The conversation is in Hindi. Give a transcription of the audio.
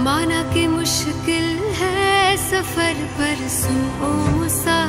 माना कि मुश्किल है सफर पर सुन ओ मुसा